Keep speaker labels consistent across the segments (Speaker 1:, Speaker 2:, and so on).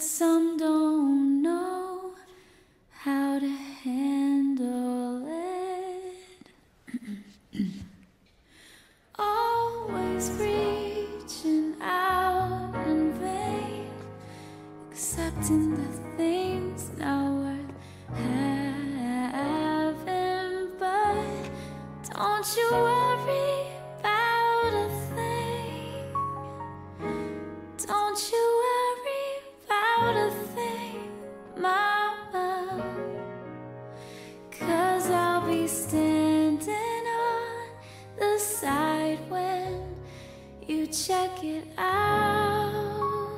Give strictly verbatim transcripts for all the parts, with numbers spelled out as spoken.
Speaker 1: but some don't know how to handle it. Always reaching out in vain, accepting the things not worth having, but don't you worry about a thing. Don't you worry about a thing, mama, 'cause I'll be standing on the side when you check it out.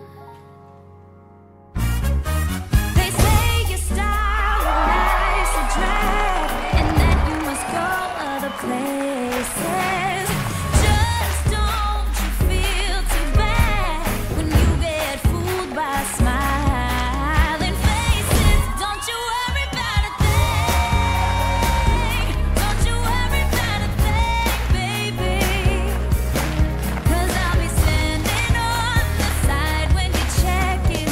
Speaker 1: They say your style life's a drag and that you must go other places. Just don't you feel too bad when you get fooled by smiling faces. Don't you worry about a thing. Don't you worry about a thing, baby, 'cause I'll be standing on the side when you check it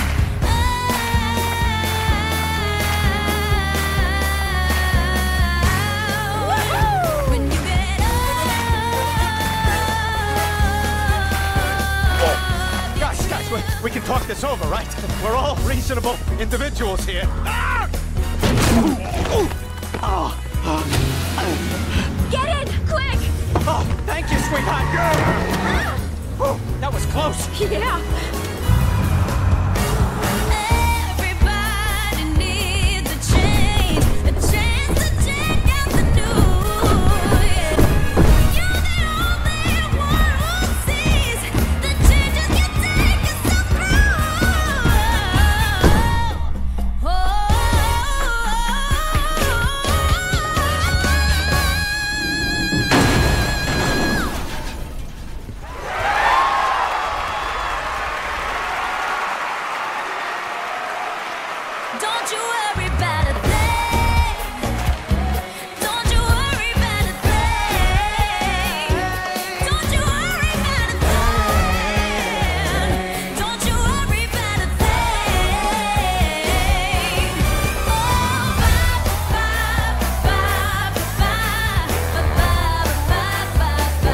Speaker 1: out. When you get
Speaker 2: Guys, guys, we, we can talk this over, right? We're all reasonable individuals here. Ah! Ooh. Oh,
Speaker 1: Get in, quick!
Speaker 2: oh, thank you, sweetheart. Oh, that was close.
Speaker 1: Yeah. Everybody needs a change, a chance to check out the new. Yeah. You're the only one who sees the changes you take yourself through. Oh, don't you worry about a thing. Don't you worry about a thing. Don't you worry about a thing. Don't you worry about a thing. Oh, ba ba ba ba ba ba ba ba ba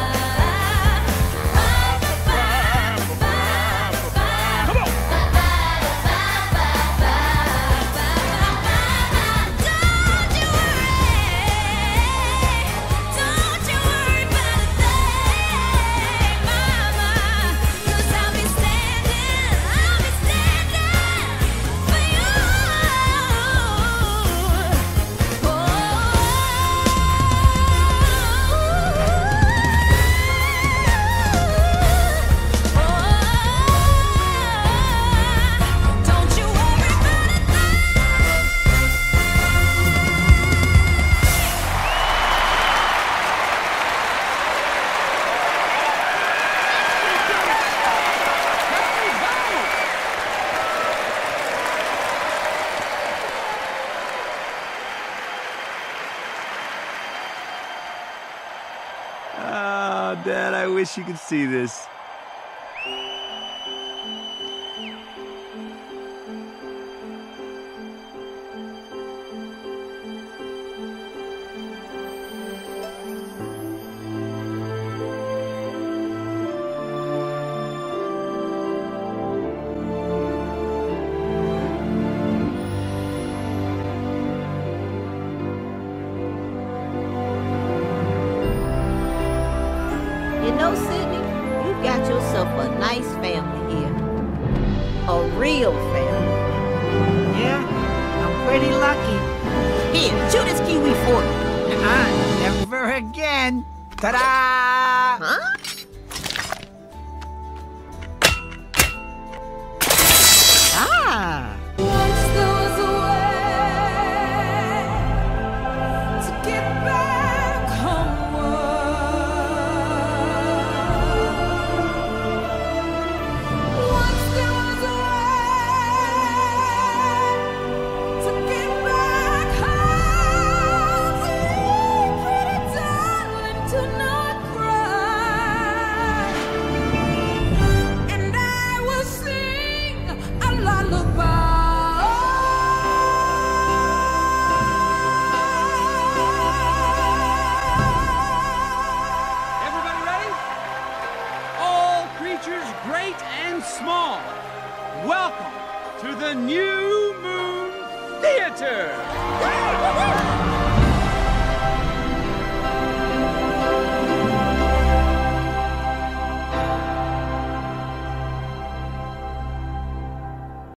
Speaker 1: ba ba.
Speaker 2: Come on.
Speaker 3: Oh, Dad, I wish you could see this.
Speaker 4: You know, Sydney, you've got yourself a nice family here. A real family.
Speaker 5: Yeah, I'm pretty lucky.
Speaker 4: Here, chew this kiwi for you.
Speaker 5: Uh, never again. Ta-da!
Speaker 4: Huh?
Speaker 5: Ah!
Speaker 1: Once there was a way to get back homeward. Once there was a way to get back home. Sweet pretty darling, do not cry. And I will sing a lullaby.
Speaker 6: great and small, welcome to the New Moon Theater!